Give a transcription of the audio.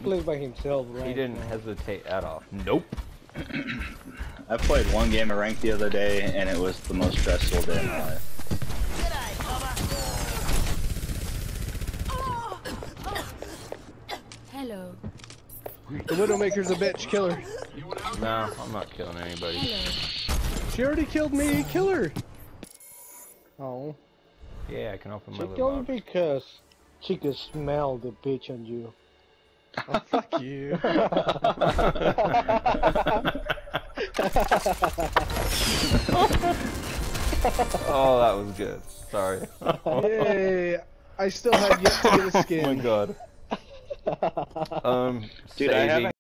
played by himself, right? He didn't hesitate at all. Nope. I played one game of ranked the other day, and it was the most stressful day of my life. Hello. The Widowmaker's a bitch. Kill her. No, I'm not killing anybody. She already killed me. Kill her. Oh. Yeah, I can open my She little killed me box. because she could smell the bitch on you. Oh, fuck you. Oh, that was good. Sorry. Yay. I still have yet to get a Oh skin. my god. Dude, I Saving. haven't